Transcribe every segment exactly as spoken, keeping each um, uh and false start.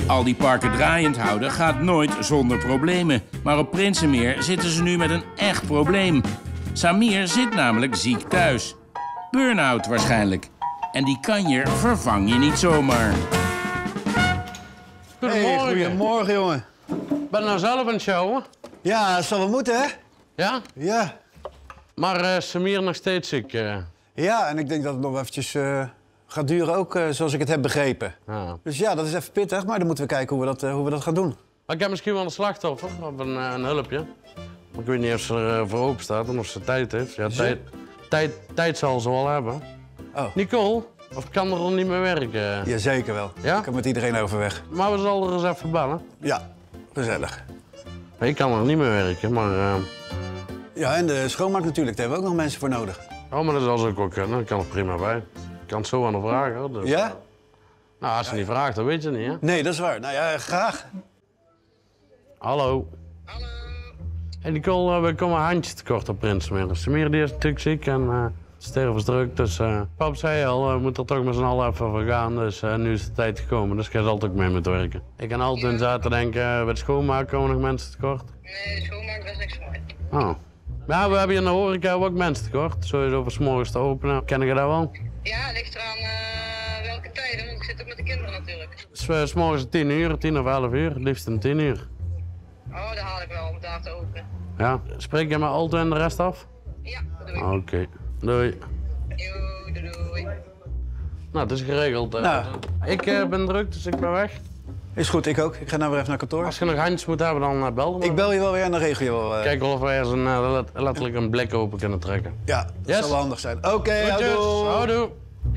Al die parken draaiend houden gaat nooit zonder problemen. Maar op Prinsenmeer zitten ze nu met een echt probleem. Samir zit namelijk ziek thuis. Burn-out waarschijnlijk. En die kanjer vervang je niet zomaar. Goedemorgen. Hey, goedemorgen, jongen. Ben je nou zelf aan het sjouwen? Ja, dat zal wel moeten, hè? Ja? Ja. Maar uh, Samir nog steeds ziek? Uh... Ja, en ik denk dat het nog eventjes uh, gaat duren ook, uh, zoals ik het heb begrepen. Ja. Dus ja, dat is even pittig, maar dan moeten we kijken hoe we dat, uh, hoe we dat gaan doen. Maar ik heb misschien wel een slachtoffer, of een, uh, een hulpje. Maar ik weet niet of ze er uh, voor open staat en of ze tijd heeft. Ja, tijd, tijd, tijd zal ze wel hebben. Oh. Nicole, of kan er al niet meer werken? Jazeker wel. Ja? Ik kan met iedereen overweg. Maar we zullen er eens even bellen. Ja, gezellig. Ik kan er niet meer werken, maar... Uh... Ja, en de schoonmaak natuurlijk, daar hebben we ook nog mensen voor nodig. Oh, maar dat zal ze ook wel kunnen, dat kan er prima bij. Ik kan het zo aan de vragen. Dus... Ja? Nou, als ze niet vraagt, dan weet je niet, hè? Nee, dat is waar. Nou ja, graag. Hallo. Hallo. Hey Nicole, uh, we komen een handje tekort op Prinsenmeer. Samir die is natuurlijk ziek en uh, stervensdruk, dus uh, pap zei al, uh, we moeten er toch met z'n allen even voor gaan. Dus uh, nu is de tijd gekomen, dus ik ga altijd ook mee moeten werken. Ik kan altijd in zaten denken, uh, bij de schoonmaak komen nog mensen tekort. Nee, de schoonmaak was niks voor mij. Oh. Ja, we hebben hier in de horeca ook mensen tekort. Sowieso voor 's morgens te openen. Ken je dat wel? Ja, het ligt eraan uh, welke tijden, want ik zit ook met de kinderen natuurlijk. Dus, uh, 's morgens tien uur, tien of elf uur, het liefst een tien uur. Oh, dat haal ik wel om daar te openen. Ja, spreek je met Alto en de rest af? Ja, dat doe ik. Oké, okay. Doei. Yo, doei, doei. Nou, het is geregeld. Uh. Nou. Ik uh, ben druk, dus ik ben weg. Is goed, ik ook. Ik ga nou weer even naar kantoor. Als je nog handjes moet hebben, dan uh, bel me. Ik bel je wel weer en dan regel je wel. Uh... Kijk wel of we ergens een, uh, let letterlijk een blik open kunnen trekken. Ja, dat Yes. zal wel handig zijn. Oké, okay, Goedjes, houdoe. houdoe.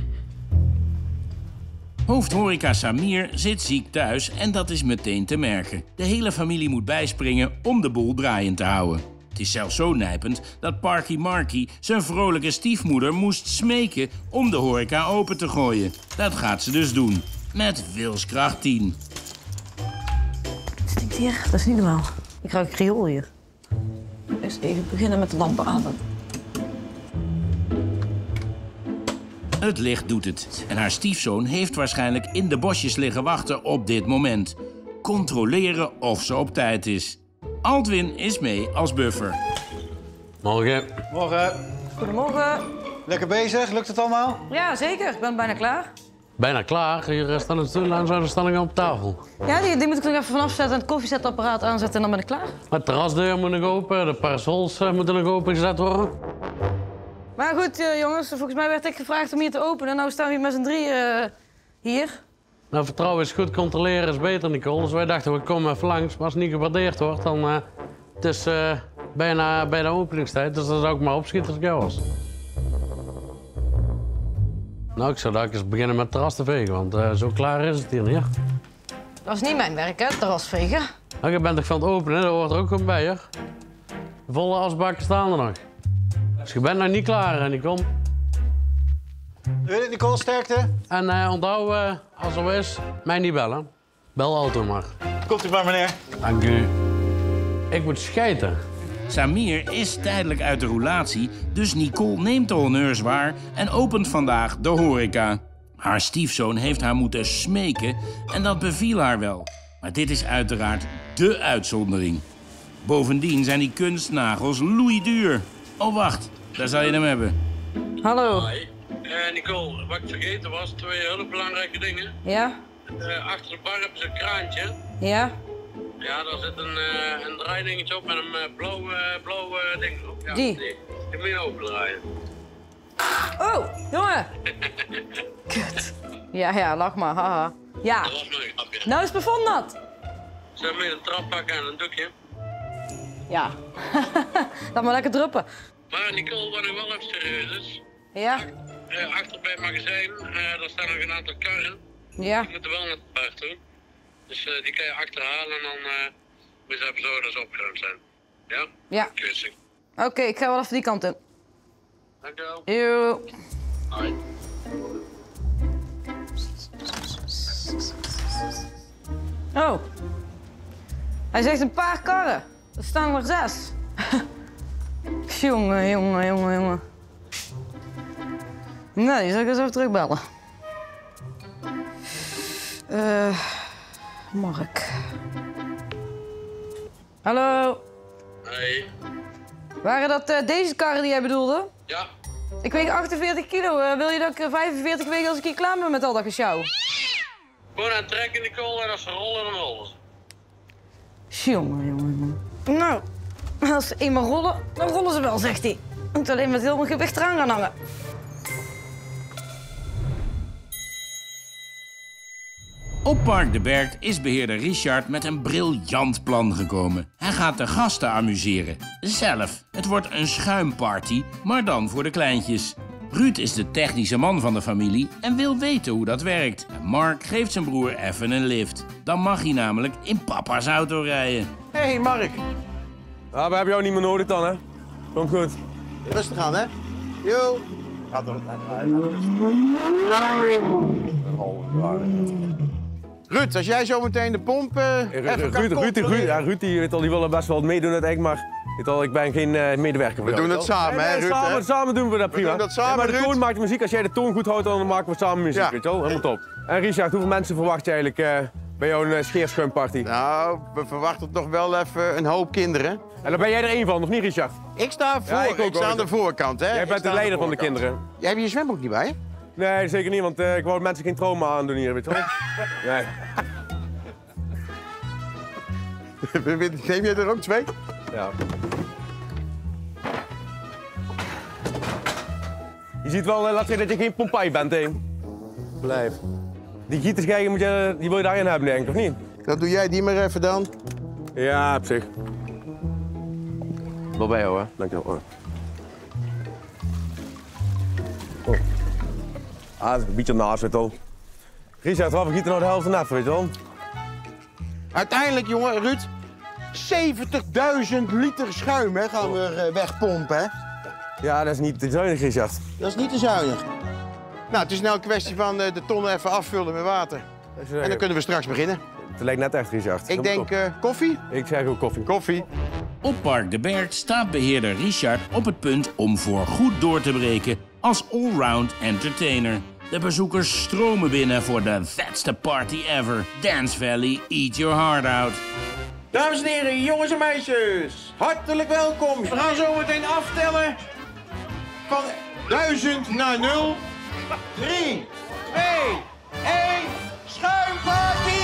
Hoofdhoreca Samir zit ziek thuis en dat is meteen te merken. De hele familie moet bijspringen om de boel draaiend te houden. Het is zelfs zo nijpend dat Parky Marky zijn vrolijke stiefmoeder moest smeken om de horeca open te gooien. Dat gaat ze dus doen. Met wilskracht tien. Het stinkt hier, dat is niet normaal. Ik ruik kriool hier. Eens even beginnen met de lampen aan. Het licht doet het. En haar stiefzoon heeft waarschijnlijk in de bosjes liggen wachten op dit moment. Controleren of ze op tijd is. Altwin is mee als buffer. Morgen. Morgen. Goedemorgen. Lekker bezig? Lukt het allemaal? Ja, zeker. Ik ben bijna klaar. Bijna klaar. Hier staan de stoelen en zo de stellingen op tafel. Ja, die, die moet ik nog even vanaf zetten en het koffiezetapparaat aanzetten en dan ben ik klaar. De terrasdeur moet nog open, de parasols uh, moeten nog opengezet worden. Maar goed, uh, jongens, volgens mij werd ik gevraagd om hier te openen. En nou staan we hier met z'n drie uh, hier. Nou, vertrouwen is goed, controleren is beter, Nicole. Dus wij dachten, we komen even langs. Maar als het niet gewaardeerd wordt, dan uh, het is uh, bijna bij de openingstijd. Dus dan zou ik maar opschieten als ik jou was. Nou, ik zou daar eens beginnen met het terras te vegen, want uh, zo klaar is het hier niet. Dat is niet mijn werk, hè, terrasvegen. Nou, je bent toch van het openen, dat hoort er ook gewoon bij, hoor. De volle asbakken staan er nog. Dus je bent nog niet klaar, Nicole. Wil je Nicole, sterkte? En uh, onthoud, uh, als er is, mij niet bellen. Bel Alto maar. Komt u maar, meneer. Dank u. Ik moet schijten. Samir is tijdelijk uit de roulatie, dus Nicole neemt de honneurs waar en opent vandaag de horeca. Haar stiefzoon heeft haar moeten smeken en dat beviel haar wel. Maar dit is uiteraard dé uitzondering. Bovendien zijn die kunstnagels loeiduur. Oh wacht, daar zal je hem hebben. Hallo. Hoi. Uh, Nicole, wat ik vergeten was, twee hele belangrijke dingen. Ja? Uh, achter de bar hebben ze een kraantje. Ja? Ja, daar zit een, uh, een draaidingetje op met een uh, blauw, uh, blauw uh, ding erop. Ja, Die? Die, die moet je open draaien. Oh, jongen. Kut. Ja, ja, lach maar, haha. Ja. Dat was mijn grapje. Nou is het plafond nat. Zullen we een trap pakken en een doekje? Ja. Laat maar lekker druppen. Maar Nicole, wat nog wel even serieus is. Ja? Uh, achter bij het magazijn, uh, daar staan nog een aantal karren. Ja? Die moeten wel naar het paard toe. Dus uh, die kan je achterhalen en dan uh, moet je even zorgen dat ze opgeruimd zijn. Ja? Ja. Kussing. Oké, okay, ik ga wel even die kant in. Dankjewel. Yo. Hoi. Oh. Hij zegt een paar karren. Er staan er maar zes. jongen, jongen, jongen, jongen. Nee, die zal ik eens even terugbellen. Uh, Mark. Hallo. Hey. Waren dat uh, deze karren die jij bedoelde? Ja. Ik weeg achtenveertig kilo. Uh, wil je dat ik uh, vijfenveertig weeg als ik hier klaar ben met al dat gesjouw? Gewoon aan het trekken, Nicole, en als ze rollen, dan rollen ze. Jongen, jongen, jongen. Nou, als ze eenmaal rollen, dan rollen ze wel, zegt hij. Ik moet alleen met heel mijn gewicht eraan gaan hangen. Op Park de Bergt is beheerder Richard met een briljant plan gekomen. Hij gaat de gasten amuseren. Zelf. Het wordt een schuimparty, maar dan voor de kleintjes. Ruud is de technische man van de familie en wil weten hoe dat werkt. En Mark geeft zijn broer even een lift. Dan mag hij namelijk in papa's auto rijden. Hé, hey, Mark. Ah, we hebben jou niet meer nodig dan, hè? Komt goed. Rustig aan, hè? Yo. Gaat er... Ruud, als jij zo meteen de pomp uh, Hey, Ruud, even kan Ruud, Ruud, Ruud, ja, Ruud die, weet al, die wil er best wel meedoen uiteindelijk, maar weet al, ik ben geen uh, medewerker voor We jou, doen weet het al. samen, Nee, hè, nee, Ruud, Samen, hè? samen doen we dat prima. doen dat samen, Ja, maar de Ruud. toon maakt de muziek. Als jij de toon goed houdt, dan maken we samen muziek, Ja. weet je wel? Helemaal top. En Richard, hoeveel mensen verwacht je eigenlijk uh, bij jouw uh, scheerschuimparty? Nou, we verwachten toch wel even een hoop kinderen. En dan ben jij er één van, of niet, Richard? Ik sta voor, Ja, ik ik, ook wel. sta aan de voorkant, hè? Jij Ik bent sta de leider aan van de voorkant. kinderen. Jij hebt je zwembroek niet bij, hè? Nee, zeker niet, want uh, ik wou mensen geen trauma aandoen hier, weet je wel? Nee. Neem jij er ook twee? Ja. Je ziet wel, uh, laat zeggen dat je geen Pompeii bent, hè? Blijf. Die gieterschijgen moet je, die wil je daarin hebben, denk ik, of niet? Dat doe jij die maar even dan. Ja, op zich. Wel bij jou, hè? Dank je wel. Oh. Ah, dat is een beetje naast, weet je wel. Richard, waarvoor giet er nou de helft en even, weet je wel? Uiteindelijk, jongen, Ruud, zeventigduizend liter schuim hè, gaan we er uh, wegpompen, hè? Ja, dat is niet te zuinig, Richard. Dat is niet te zuinig. Nou, het is nou een kwestie van uh, de tonnen even afvullen met water. Dat is, uh, En dan kunnen we straks beginnen. Het lijkt net echt, Richard. Ik Helemaal denk top. uh, koffie? Ik zeg ook koffie. Koffie. Op Park de Bergt staat beheerder Richard op het punt om voorgoed door te breken als allround entertainer. De bezoekers stromen binnen voor de That's the Party Ever. Dance Valley, eat your heart out. Dames en heren, jongens en meisjes, hartelijk welkom. We gaan zo meteen aftellen van duizend naar nul. Drie, twee, één, schuimparty!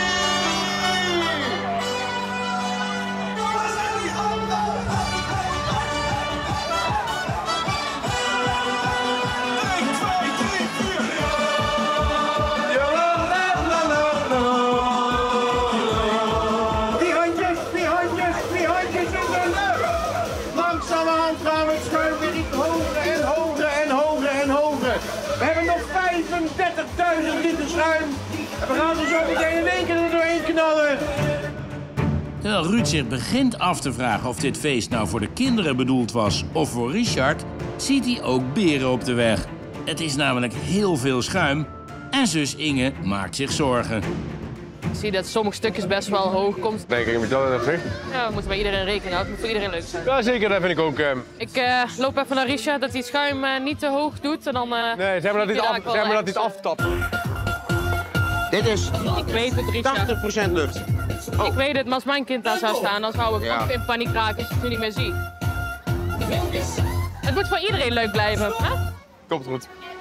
Die handjes, die handjes, die handjes in de lucht. Langzamerhand gaan we het schuim weer iets hoger en hoger en hoger en hoger. We hebben nog vijfendertigduizend liter schuim. En we gaan er zo meteen in één keer er doorheen knallen. Terwijl Ruud zich begint af te vragen of dit feest nou voor de kinderen bedoeld was of voor Richard, ziet hij ook beren op de weg. Het is namelijk heel veel schuim en zus Inge maakt zich zorgen. Ik zie dat sommige stukjes best wel hoog komt. Denk ik met jou dat zeg? Ja, we moeten bij iedereen rekening houden. Het moet voor iedereen leuk zijn. Ja, zeker. Dat vind ik ook. Uh... Ik uh, loop even naar Richard dat hij het schuim uh, niet te hoog doet. En dan, uh, Nee, zeg maar dat hij het, af, zeg maar dat hij het aftapt. Dit is Ik weet het, Richard. tachtig procent lucht. Ik weet het, maar als mijn kind daar zou staan, dan zou ik Ja. ook in paniek raken als je het nu niet meer ziet. Het moet voor iedereen leuk blijven, hè? Komt goed.